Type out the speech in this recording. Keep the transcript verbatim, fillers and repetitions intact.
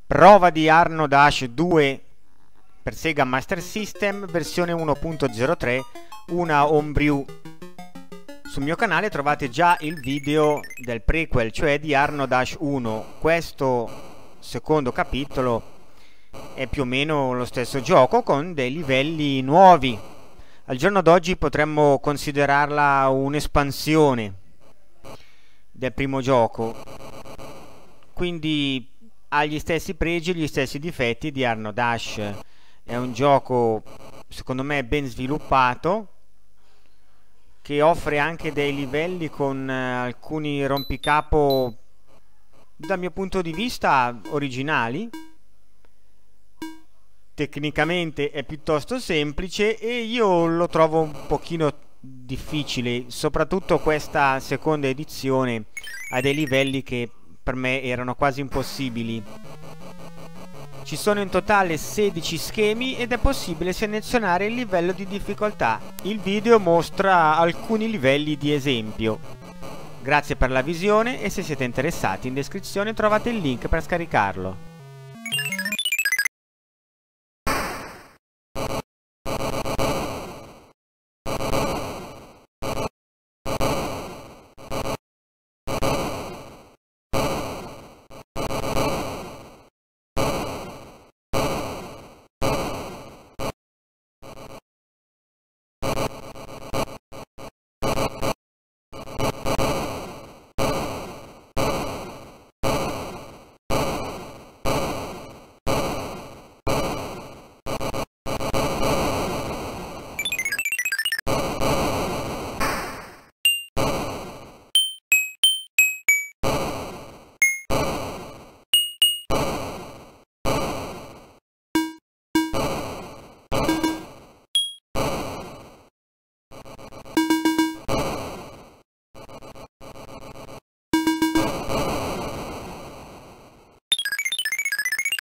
Prova di Arno Dash due per Sega Master System, versione uno punto zero tre, una homebrew. Sul mio canale trovate già il video del prequel, cioè di Arno Dash uno. Questo secondo capitolo è più o meno lo stesso gioco con dei livelli nuovi. Al giorno d'oggi potremmo considerarla un'espansione del primo gioco, quindi ha gli stessi pregi e gli stessi difetti di Arno Dash. È un gioco secondo me ben sviluppato, che offre anche dei livelli con eh, alcuni rompicapo dal mio punto di vista originali. Tecnicamente è piuttosto semplice e io lo trovo un pochino difficile, soprattutto questa seconda edizione ha dei livelli che per me erano quasi impossibili. Ci sono in totale sedici schemi ed è possibile selezionare il livello di difficoltà. Il video mostra alcuni livelli di esempio. Grazie per la visione e se siete interessati in descrizione trovate il link per scaricarlo.